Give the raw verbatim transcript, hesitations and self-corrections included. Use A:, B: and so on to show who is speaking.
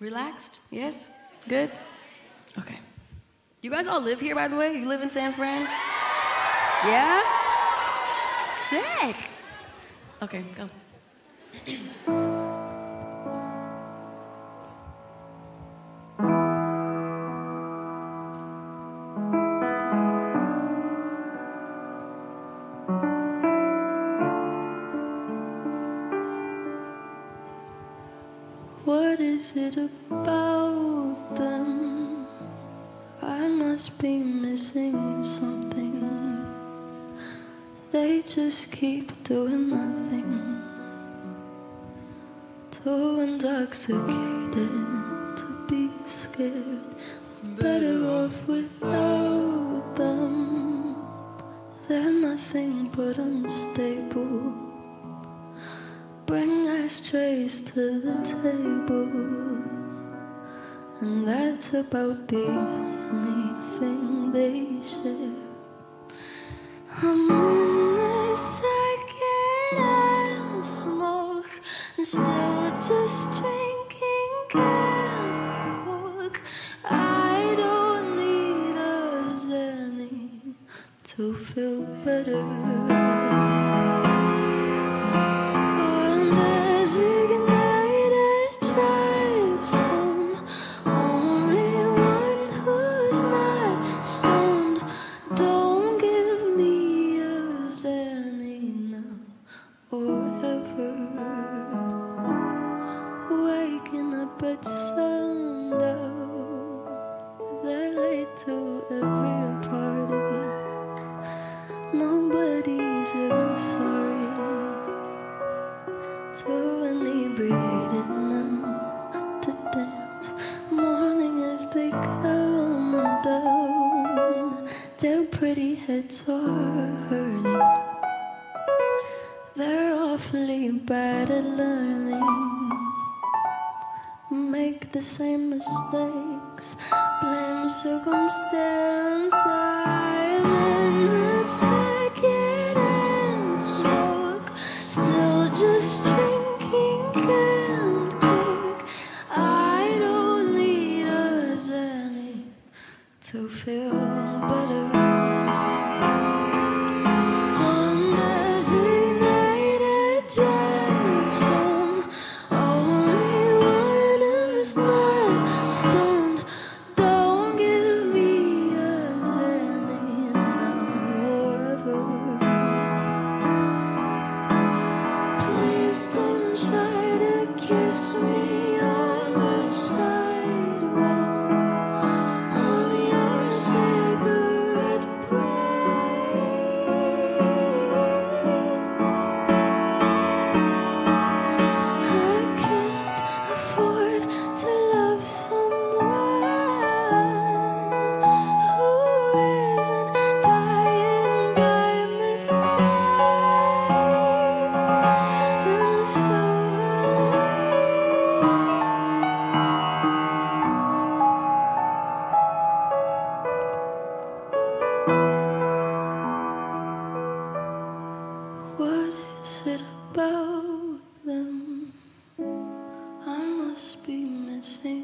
A: Relaxed? Yes? Good? Okay. You guys all live here, by the way? You live in San Fran? Yeah? Sick. Okay, go.
B: What is it about them? I must be missing something. They just keep doing nothing. Too intoxicated to be scared. Better off without them. They're nothing but unstable. Bring ashtrays to the table, and that's about the only thing they share. I'm in the second-hand smoke, and still just drinking canned Coke. I don't need a Xanny to feel better. Waking up at sundown, they're late to every party. Nobody's ever sorry. Too inebriated now to dance. Morning as they come down, their pretty heads are hurting. They're awfully bad at learning. Make the same mistakes, blame circumstance. I'm in the second-hand smoke, still just drinking canned Coke. I don't need a Xanny to feel better. What is it about them? I must be missing